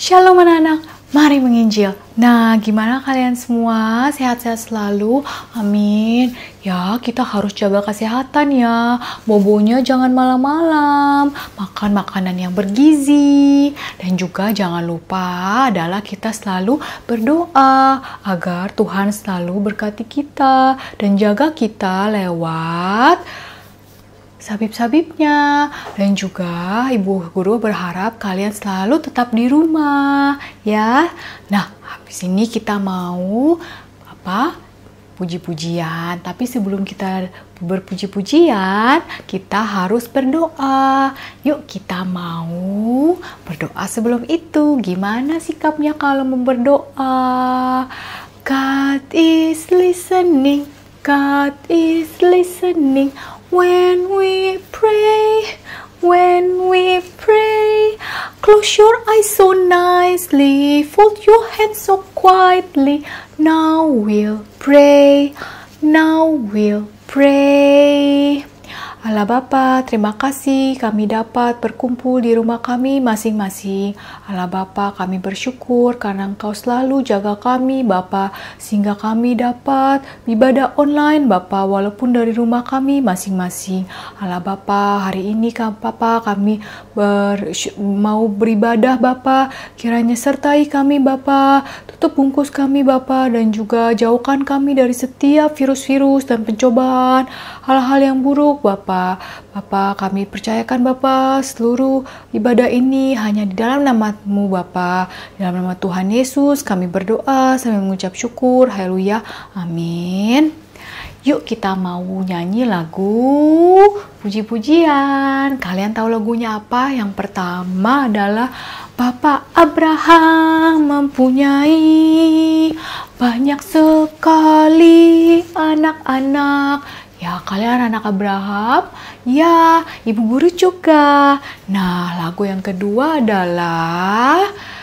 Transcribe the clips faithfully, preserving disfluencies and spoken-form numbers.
Shalom anak-anak, mari menginjil. Nah, gimana kalian semua? Sehat-sehat selalu? Amin. Ya, kita harus jaga kesehatan ya. Bobonya jangan malam-malam. Makan makanan yang bergizi. Dan juga jangan lupa adalah kita selalu berdoa agar Tuhan selalu berkati kita dan jaga kita lewat sabib-sabibnya. Dan juga Ibu Guru berharap kalian selalu tetap di rumah ya. Nah, habis ini kita mau apa? Puji-pujian. Tapi sebelum kita berpuji-pujian, kita harus berdoa. Yuk kita mau berdoa sebelum itu. Gimana sikapnya kalau mau berdoa? God is listening. God is listening. When we pray, when we pray, close your eyes so nicely, fold your hands so quietly. Now we'll pray, now we'll pray. Allah Bapa, terima kasih kami dapat berkumpul di rumah kami masing-masing. Allah Bapa, kami bersyukur karena Engkau selalu jaga kami Bapa, sehingga kami dapat ibadah online Bapa, walaupun dari rumah kami masing-masing. Allah Bapa, hari ini Bapa kami ber, mau beribadah Bapa, kiranya sertai kami Bapa, tutup bungkus kami Bapa, dan juga jauhkan kami dari setiap virus-virus dan pencobaan, hal-hal yang buruk Bapa. Bapa, kami percayakan Bapa seluruh ibadah ini hanya di dalam nama-Mu Bapa. Di dalam nama Tuhan Yesus kami berdoa sambil mengucap syukur. Haleluya. Amin. Yuk kita mau nyanyi lagu puji-pujian. Kalian tahu lagunya apa? Yang pertama adalah Bapak Abraham mempunyai banyak sekali anak-anak. Ya, kalian anak Abraham? Ya, Ibu Guru juga. Nah, lagu yang kedua adalah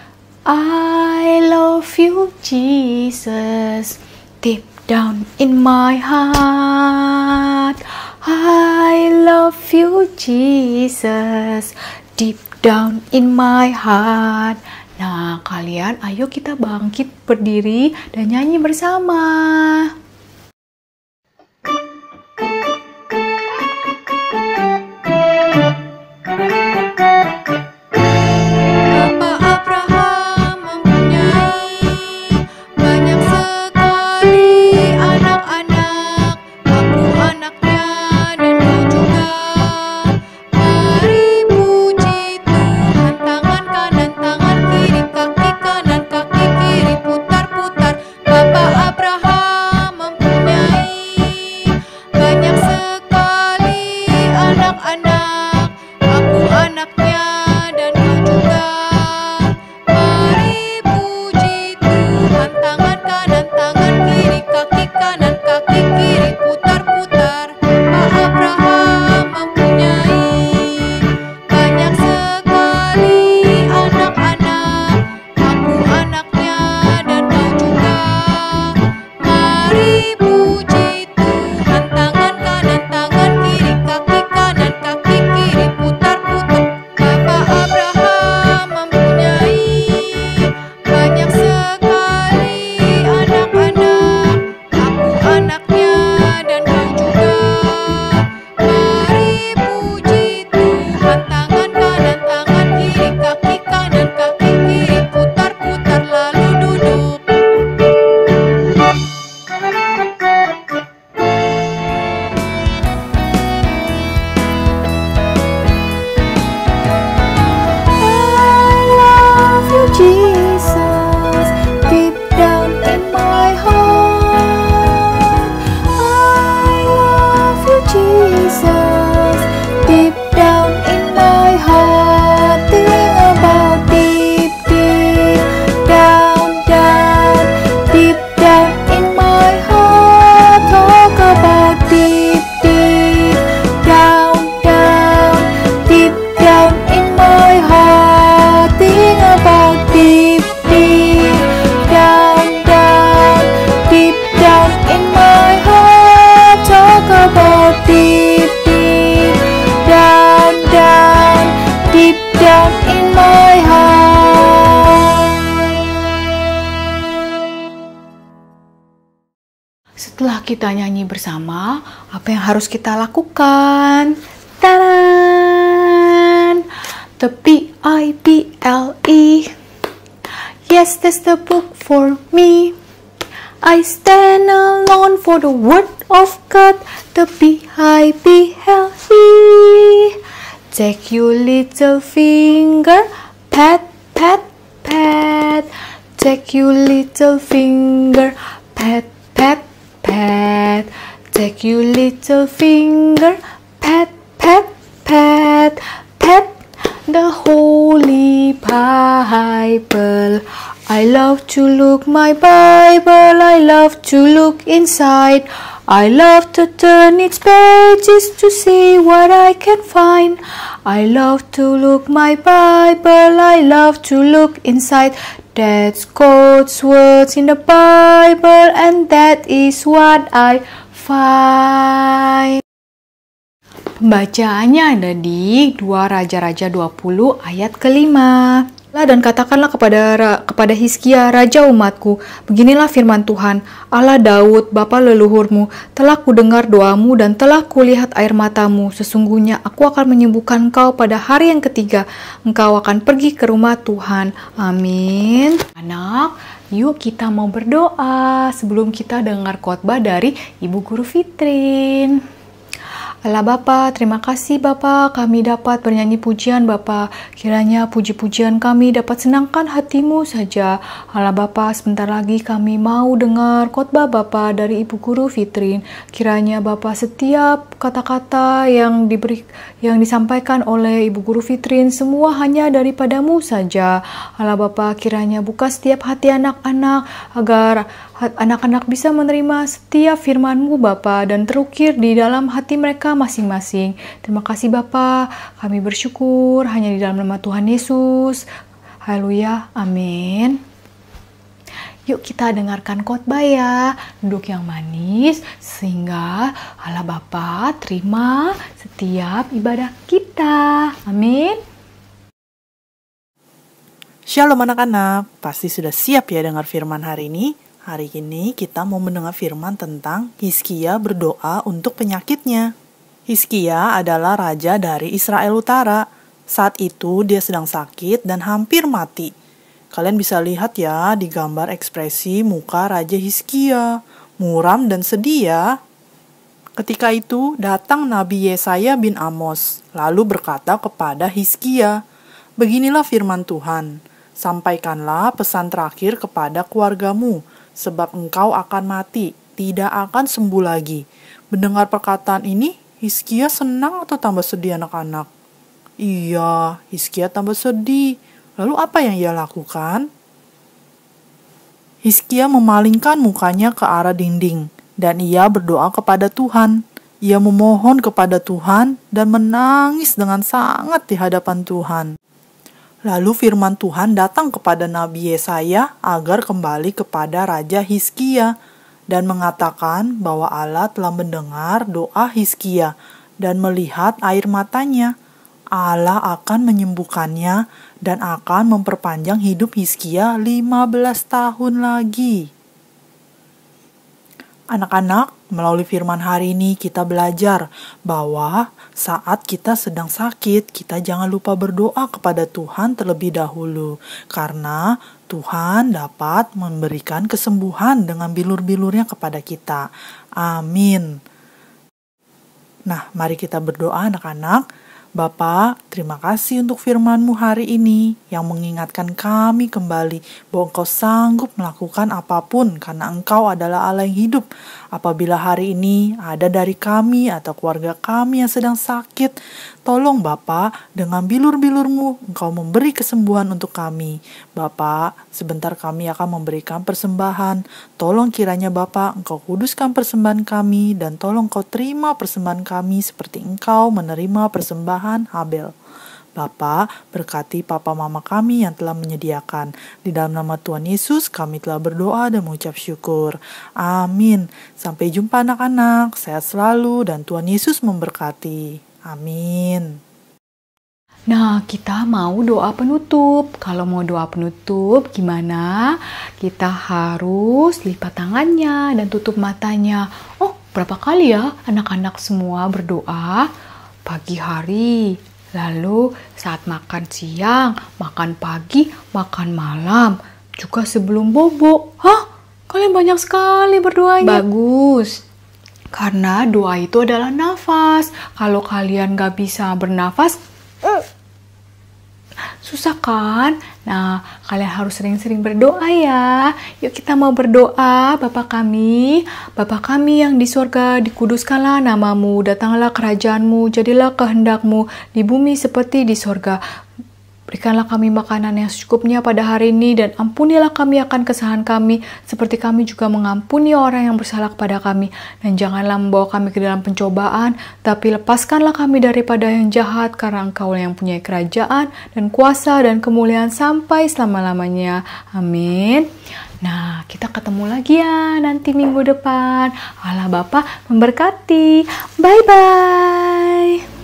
I love you Jesus, deep down in my heart. I love you Jesus, deep down in my heart. Nah, kalian ayo kita bangkit berdiri dan nyanyi bersama. Abraham kita nyanyi bersama apa yang harus kita lakukan. Taran! The B I B L E. Yes, that's the book for me. I stand alone for the word of God. The B I B L E. Take your little finger, pat, pat, pat. Take your little finger, pat, pat, pat. Take your little finger, pat, pat, pat, pat. The Holy Bible. I love to look my Bible. I love to look inside. I love to turn its pages to see what I can find. I love to look my Bible. I love to look inside. That's God's words in the Bible, and that is what I find. Pembacaannya ada di dua Raja-Raja dua puluh ayat kelima. Dan katakanlah kepada kepada Hizkia, raja umatku, beginilah firman Tuhan, Allah Daud, bapa leluhurmu, telah kudengar doamu dan telah kulihat air matamu. Sesungguhnya aku akan menyembuhkan engkau pada hari yang ketiga. Engkau akan pergi ke rumah Tuhan. Amin. Anak, yuk kita mau berdoa sebelum kita dengar khotbah dari Ibu Guru Fitrin. Allah Bapa, terima kasih Bapa, kami dapat bernyanyi pujian Bapa. Kiranya puji-pujian kami dapat senangkan hatimu saja. Allah Bapa, sebentar lagi kami mau dengar khotbah Bapa dari Ibu Guru Fitrin. Kiranya Bapa, setiap kata-kata yang diberi yang disampaikan oleh Ibu Guru Fitrin semua hanya daripadamu saja. Allah Bapa, kiranya buka setiap hati anak-anak agar anak-anak bisa menerima setiap firman-Mu Bapa dan terukir di dalam hati mereka masing-masing. Terima kasih Bapa, kami bersyukur hanya di dalam nama Tuhan Yesus. Haleluya, amin. Yuk kita dengarkan khotbah ya, duduk yang manis sehingga Allah Bapa terima setiap ibadah kita. Amin. Shalom anak-anak, pasti sudah siap ya dengar firman hari ini. Hari ini kita mau mendengar firman tentang Hizkia berdoa untuk penyakitnya. Hizkia adalah raja dari Israel Utara. Saat itu dia sedang sakit dan hampir mati. Kalian bisa lihat ya di gambar ekspresi muka Raja Hizkia, muram dan sedih ya. Ketika itu datang Nabi Yesaya bin Amos, lalu berkata kepada Hizkia, "Beginilah firman Tuhan, sampaikanlah pesan terakhir kepada keluargamu, sebab engkau akan mati, tidak akan sembuh lagi." Mendengar perkataan ini, Hizkia senang atau tambah sedih anak-anak? Iya, Hizkia tambah sedih. Lalu apa yang ia lakukan? Hizkia memalingkan mukanya ke arah dinding, dan ia berdoa kepada Tuhan. Ia memohon kepada Tuhan dan menangis dengan sangat di hadapan Tuhan. Lalu firman Tuhan datang kepada Nabi Yesaya agar kembali kepada Raja Hizkia dan mengatakan bahwa Allah telah mendengar doa Hizkia dan melihat air matanya. Allah akan menyembuhkannya dan akan memperpanjang hidup Hizkia lima belas tahun lagi. Anak-anak, melalui firman hari ini kita belajar bahwa saat kita sedang sakit, kita jangan lupa berdoa kepada Tuhan terlebih dahulu. Karena Tuhan dapat memberikan kesembuhan dengan bilur-bilurnya kepada kita. Amin. Nah, mari kita berdoa anak-anak. Bapa, terima kasih untuk firman-Mu hari ini yang mengingatkan kami kembali bahwa Engkau sanggup melakukan apapun karena Engkau adalah Allah yang hidup. Apabila hari ini ada dari kami atau keluarga kami yang sedang sakit, tolong Bapa, dengan bilur-bilur-Mu Engkau memberi kesembuhan untuk kami. Bapa, sebentar kami akan memberikan persembahan. Tolong kiranya Bapa, Engkau kuduskan persembahan kami dan tolong Engkau terima persembahan kami seperti Engkau menerima persembahan Habel. Bapa, berkati papa mama kami yang telah menyediakan. Di dalam nama Tuhan Yesus kami telah berdoa dan mengucap syukur. Amin. Sampai jumpa anak-anak. Sehat selalu dan Tuhan Yesus memberkati. Amin. Nah, kita mau doa penutup. Kalau mau doa penutup, gimana? Kita harus lipat tangannya dan tutup matanya. Oh, berapa kali ya anak-anak semua berdoa? Pagi hari, lalu saat makan siang, makan pagi, makan malam, juga sebelum bobo. Hah? Kalian banyak sekali berdoanya. Bagus. Karena doa itu adalah nafas. Kalau kalian gak bisa bernafas, susah kan? Nah, kalian harus sering-sering berdoa ya. Yuk kita mau berdoa. Bapa kami, Bapa kami yang di surga, dikuduskanlah namamu, datanglah kerajaanmu, jadilah kehendakmu di bumi seperti di surga. Berikanlah kami makanan yang secukupnya pada hari ini, dan ampunilah kami akan kesalahan kami, seperti kami juga mengampuni orang yang bersalah kepada kami. Dan janganlah membawa kami ke dalam pencobaan, tapi lepaskanlah kami daripada yang jahat, karena Engkau yang punya kerajaan, dan kuasa, dan kemuliaan sampai selama-lamanya. Amin. Nah, kita ketemu lagi ya nanti minggu depan. Allah Bapa memberkati. Bye-bye.